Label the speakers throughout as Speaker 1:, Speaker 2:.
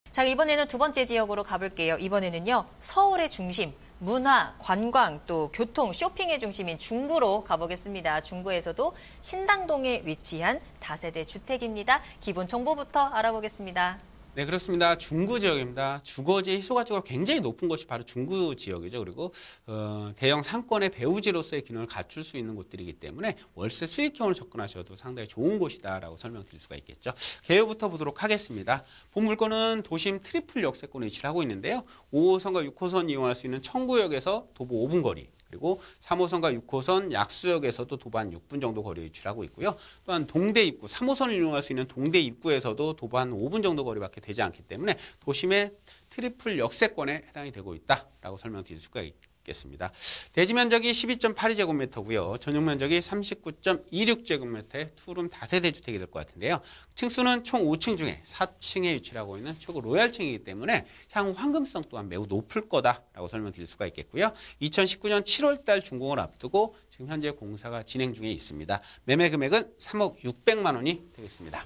Speaker 1: 자, 이번에는 두 번째 지역으로 가볼게요. 이번에는요, 서울의 중심, 문화, 관광, 또 교통, 쇼핑의 중심인 중구로 가보겠습니다. 중구에서도 신당동에 위치한 다세대 주택입니다. 기본 정보부터 알아보겠습니다.
Speaker 2: 네, 그렇습니다. 중구 지역입니다. 주거지 희소가치가 굉장히 높은 곳이 바로 중구 지역이죠. 그리고 대형 상권의 배후지로서의 기능을 갖출 수 있는 곳들이기 때문에 월세 수익형으로 접근하셔도 상당히 좋은 곳이다라고 설명드릴 수가 있겠죠. 개요부터 보도록 하겠습니다. 본 물건은 도심 트리플 역세권에 위치를 하고 있는데요. 5호선과 6호선 이용할 수 있는 청구역에서 도보 5분 거리, 그리고 3호선과 6호선 약수역에서도 도보 한 6분 정도 거리에 위치를 하고 있고요. 또한 동대 입구, 3호선을 이용할 수 있는 동대 입구에서도 도보 한 5분 정도 거리밖에 되지 않기 때문에 도심의 트리플 역세권에 해당이 되고 있다라고 설명드릴 수가 있겠습니다. 대지 면적이 12.82제곱미터고요. 전용 면적이 39.26제곱미터의 투룸 다세대 주택이 될 것 같은데요. 층수는 총 5층 중에 4층에 위치를 하고 있는 최고 로얄층이기 때문에 향후 환금성 또한 매우 높을 거다라고 설명드릴 수가 있겠고요. 2019년 7월 달 준공을 앞두고 지금 현재 공사가 진행 중에 있습니다. 매매 금액은 3억 600만 원이 되겠습니다.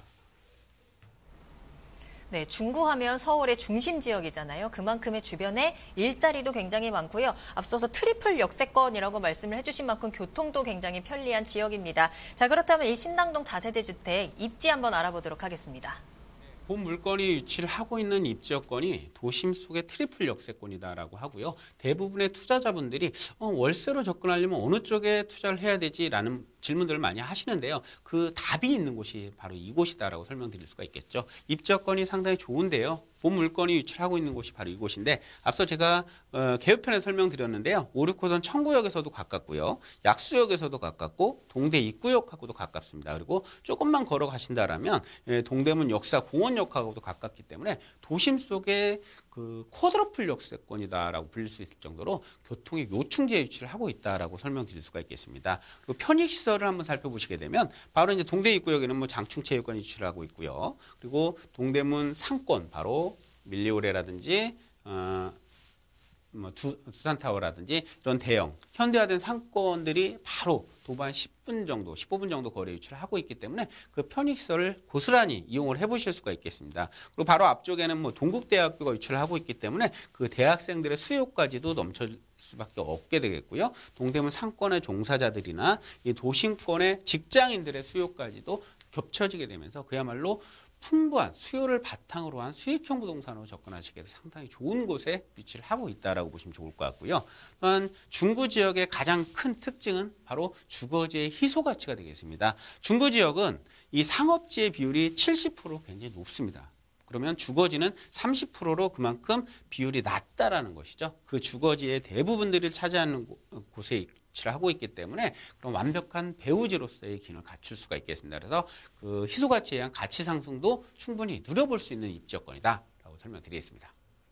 Speaker 1: 네, 중구하면 서울의 중심 지역이잖아요. 그만큼의 주변에 일자리도 굉장히 많고요. 앞서서 트리플 역세권이라고 말씀을 해주신 만큼 교통도 굉장히 편리한 지역입니다. 자, 그렇다면 이 신당동 다세대 주택 입지 한번 알아보도록 하겠습니다.
Speaker 2: 본 물건이 위치를 하고 있는 입지여건이 도심 속의 트리플 역세권이다라고 하고요. 대부분의 투자자분들이 월세로 접근하려면 어느 쪽에 투자를 해야 되지라는 질문들을 많이 하시는데요. 그 답이 있는 곳이 바로 이곳이다라고 설명드릴 수가 있겠죠. 입지여건이 상당히 좋은데요. 본 물건이 위치를 하고 있는 곳이 바로 이곳인데 앞서 제가 개요편에 설명드렸는데요. 5, 6호선 청구역에서도 가깝고요. 약수역에서도 가깝고 동대 입구역하고도 가깝습니다. 그리고 조금만 걸어가신다라면 동대문 역사공원역하고도 가깝기 때문에 도심 속에 그 쿼드러플 역세권이다라고 불릴 수 있을 정도로 교통의 요충지에 위치를 하고 있다라고 설명드릴 수가 있겠습니다. 그리고 편익시설을 한번 살펴보시게 되면 바로 이제 동대 입구역에는 뭐 장충체육관이 위치를 하고 있고요. 그리고 동대문 상권 바로 밀리오레라든지 두산타워라든지 이런 대형 현대화된 상권들이 바로 도보 한 10분 정도, 15분 정도 거리에 위치를 하고 있기 때문에 그 편익시설을 고스란히 이용을 해보실 수가 있겠습니다. 그리고 바로 앞쪽에는 뭐 동국대학교가 위치를 하고 있기 때문에 그 대학생들의 수요까지도 넘칠 수밖에 없게 되겠고요. 동대문 상권의 종사자들이나 이 도심권의 직장인들의 수요까지도 겹쳐지게 되면서 그야말로 풍부한 수요를 바탕으로 한 수익형 부동산으로 접근하시기 위해서 상당히 좋은 곳에 위치를 하고 있다라고 보시면 좋을 것 같고요. 또한 중구 지역의 가장 큰 특징은 바로 주거지의 희소 가치가 되겠습니다. 중구 지역은 이 상업지의 비율이 70% 굉장히 높습니다. 그러면 주거지는 30%로 그만큼 비율이 낮다라는 것이죠. 그 주거지의 대부분들을 차지하는 곳에 위치를 하고 있기 때문에 그런 완벽한 배우지로서의 기능을 갖출 수가 있겠습니다. 그래서 그 희소가치에 의한 가치 상승도 충분히 누려볼 수 있는 입지여건이다라고 설명드리겠습니다.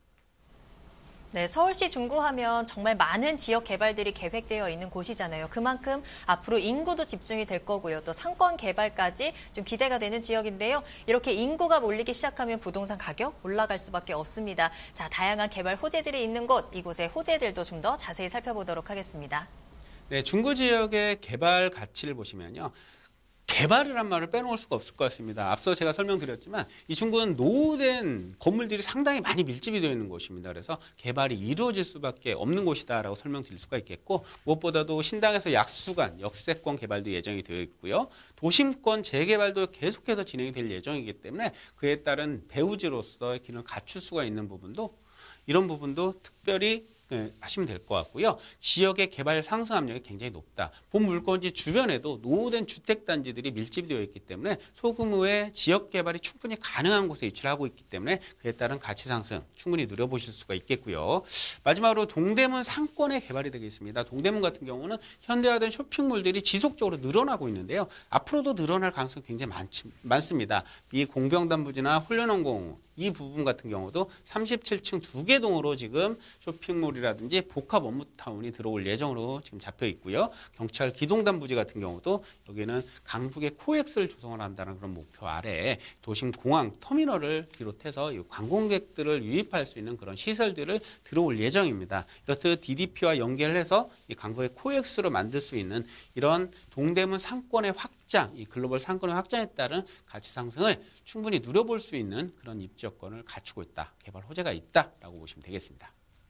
Speaker 1: 네, 서울시 중구하면 정말 많은 지역 개발들이 계획되어 있는 곳이잖아요. 그만큼 앞으로 인구도 집중이 될 거고요. 또 상권 개발까지 좀 기대가 되는 지역인데요. 이렇게 인구가 몰리기 시작하면 부동산 가격 올라갈 수밖에 없습니다. 자, 다양한 개발 호재들이 있는 곳, 이곳의 호재들도 좀 더 자세히 살펴보도록 하겠습니다.
Speaker 2: 네, 중구 지역의 개발 가치를 보시면요. 개발이란 말을 빼놓을 수가 없을 것 같습니다. 앞서 제가 설명드렸지만 이 중구는 노후된 건물들이 상당히 많이 밀집이 되어 있는 곳입니다. 그래서 개발이 이루어질 수밖에 없는 곳이다라고 설명드릴 수가 있겠고 무엇보다도 신당에서 약수간, 역세권 개발도 예정이 되어 있고요. 도심권 재개발도 계속해서 진행이 될 예정이기 때문에 그에 따른 배후지로서의 기능을 갖출 수가 있는 부분도 이런 부분도 특별히 하시면 될 것 같고요. 지역의 개발 상승 압력이 굉장히 높다. 본 물건지 주변에도 노후된 주택단지들이 밀집이 되어 있기 때문에 소규모의 지역 개발이 충분히 가능한 곳에 위치를 하고 있기 때문에 그에 따른 가치 상승 충분히 누려보실 수가 있겠고요. 마지막으로 동대문 상권의 개발이 되겠습니다. 동대문 같은 경우는 현대화된 쇼핑몰들이 지속적으로 늘어나고 있는데요. 앞으로도 늘어날 가능성이 굉장히 많습니다. 이 공병단 부지나 홀련원공 이 부분 같은 경우도 37층 2개 동으로 지금 쇼핑몰 건물이라든지 복합 업무타운이 들어올 예정으로 지금 잡혀 있고요. 경찰 기동단 부지 같은 경우도 여기는 강북의 코엑스를 조성을 한다는 그런 목표 아래에 도심 공항 터미널을 비롯해서 이 관광객들을 유입할 수 있는 그런 시설들을 들어올 예정입니다. 이렇듯 DDP와 연결해서 이 강북의 코엑스로 만들 수 있는 이런 동대문 상권의 확장, 이 글로벌 상권의 확장에 따른 가치 상승을 충분히 누려볼 수 있는 그런 입지 여건을 갖추고 있다. 개발 호재가 있다라고 보시면 되겠습니다.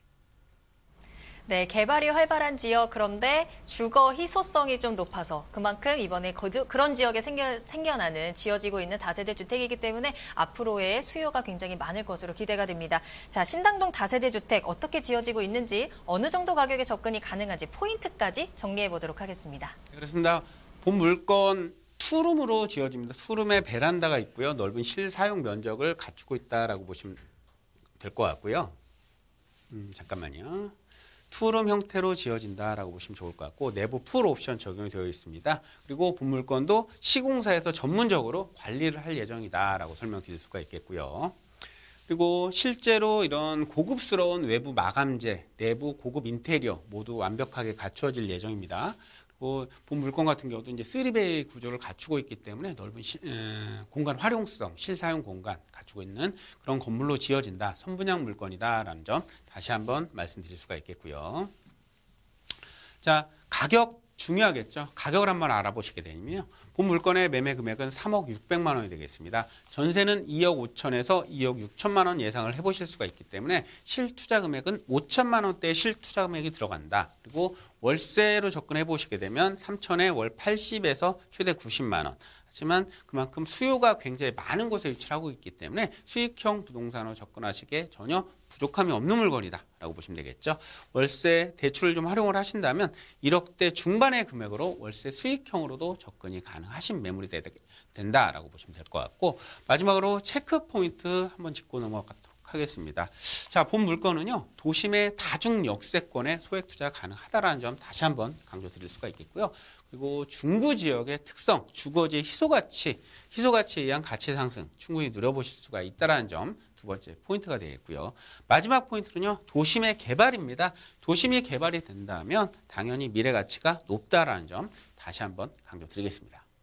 Speaker 1: 네, 개발이 활발한 지역, 그런데 주거 희소성이 좀 높아서 그만큼 이번에 그런 지역에 생겨나는 지어지고 있는 다세대 주택이기 때문에 앞으로의 수요가 굉장히 많을 것으로 기대가 됩니다. 자, 신당동 다세대 주택 어떻게 지어지고 있는지, 어느 정도 가격에 접근이 가능한지 포인트까지 정리해 보도록 하겠습니다.
Speaker 2: 네, 그렇습니다. 본 물건 투룸으로 지어집니다. 투룸에 베란다가 있고요. 넓은 실사용 면적을 갖추고 있다라고 보시면 될 것 같고요. 잠깐만요. 투룸 형태로 지어진다라고 보시면 좋을 것 같고 내부 풀 옵션 적용이 되어 있습니다. 그리고 본 물건도 시공사에서 전문적으로 관리를 할 예정이다라고 설명드릴 수가 있겠고요. 그리고 실제로 이런 고급스러운 외부 마감재, 내부 고급 인테리어 모두 완벽하게 갖추어질 예정입니다. 그리고 본 물건 같은 경우도 이제 3베이 구조를 갖추고 있기 때문에 넓은 공간 활용성, 실사용 공간 갖추고 있는 그런 건물로 지어진다. 선분양 물건이다라는 점 다시 한번 말씀드릴 수가 있겠고요. 자, 가격 중요하겠죠. 가격을 한번 알아보시게 되면요. 본 물건의 매매 금액은 3억 600만 원이 되겠습니다. 전세는 2억 5천에서 2억 6천만 원 예상을 해보실 수가 있기 때문에 실투자 금액은 5천만 원대의 실투자 금액이 들어간다. 그리고 월세로 접근해 보시게 되면 3천에 월 80에서 최대 90만 원. 하지만 그만큼 수요가 굉장히 많은 곳에 위치를 하고 있기 때문에 수익형 부동산으로 접근하시기에 전혀 부족함이 없는 물건이다라고 보시면 되겠죠. 월세 대출을 좀 활용을 하신다면 1억대 중반의 금액으로 월세 수익형으로도 접근이 가능하신 매물이 된다라고 보시면 될 것 같고 마지막으로 체크 포인트 한번 짚고 넘어가도록 하겠습니다. 자, 본 물건은요. 도심의 다중 역세권에 소액 투자가 가능하다라는 점 다시 한번 강조드릴 수가 있겠고요. 그리고 중구 지역의 특성, 주거지의 희소가치에 의한 가치 상승 충분히 누려보실 수가 있다는 점 두 번째 포인트가 되겠고요. 마지막 포인트는요. 도심의 개발입니다. 도심이 개발이 된다면 당연히 미래 가치가 높다라는 점 다시 한번 강조드리겠습니다.